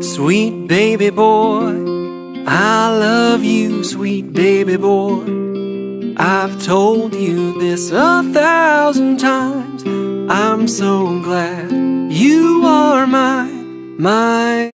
Sweet baby boy, I love you, sweet baby boy. I've told you this 1,000 times. I'm so glad you are mine, mine.